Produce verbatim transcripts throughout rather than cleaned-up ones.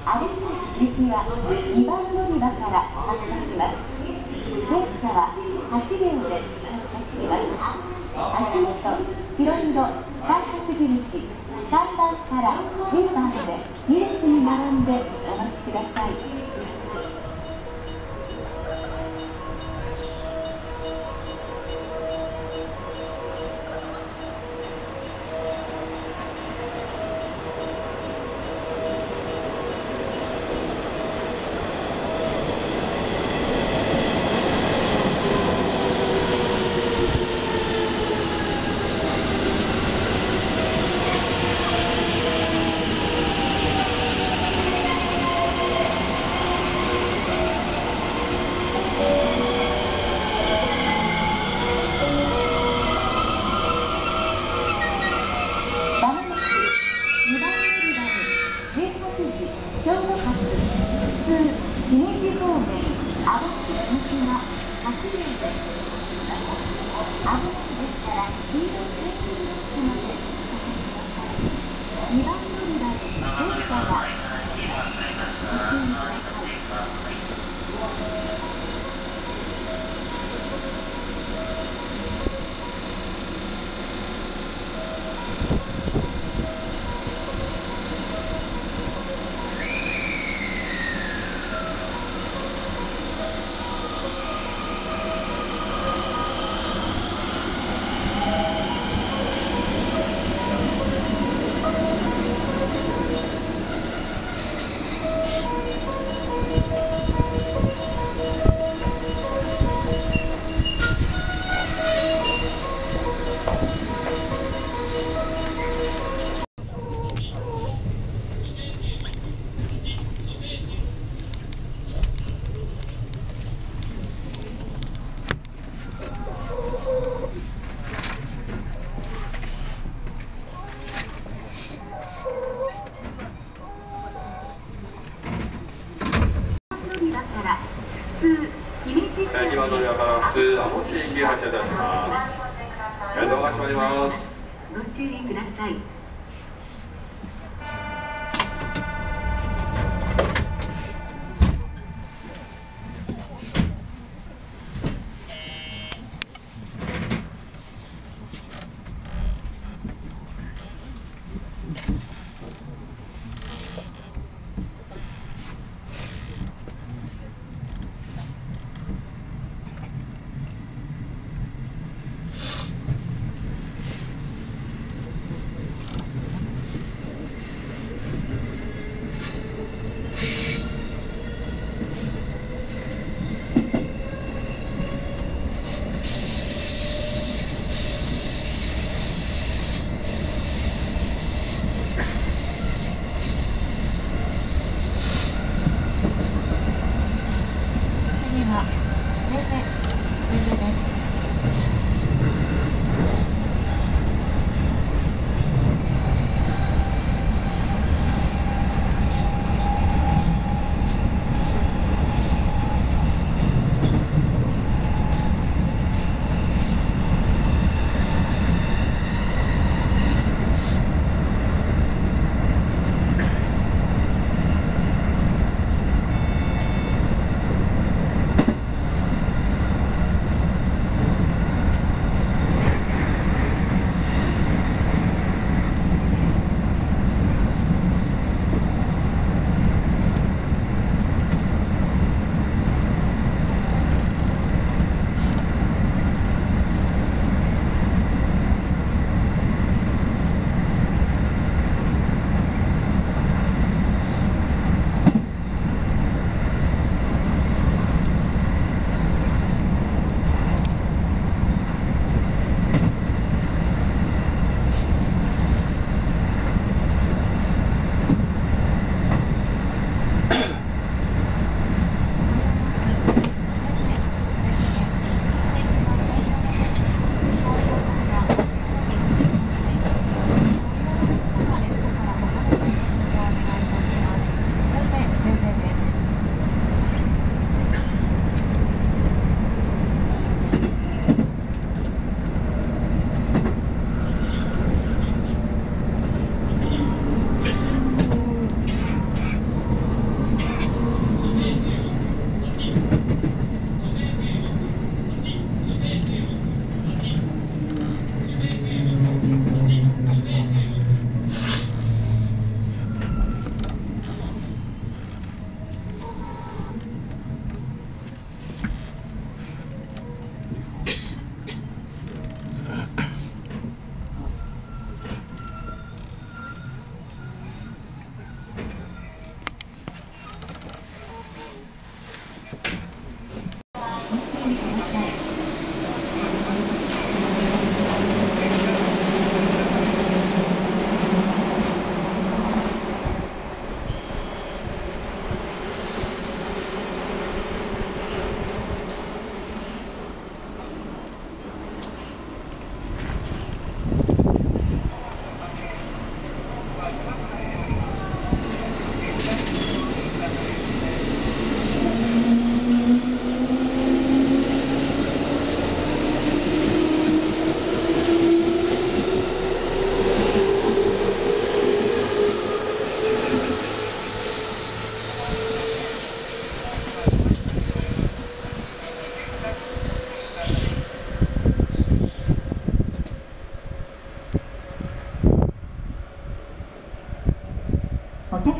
有吉行きはにばん乗り場から発車します。電車ははちびょうで到着します。足元、白色、三角印、さんばんからじゅうばんでに列に並んでお待ちください。 にばん乗り場から普通網走行き発車いたします。ドアが閉まります。 ご注意ください。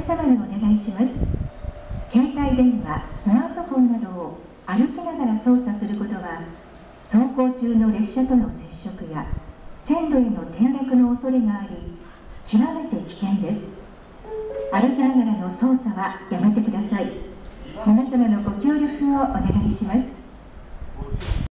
様にお願いします。携帯電話、スマートフォンなどを歩きながら操作することは、走行中の列車との接触や線路への転落の恐れがあり、極めて危険です。歩きながらの操作はやめてください。皆様のご協力をお願いします。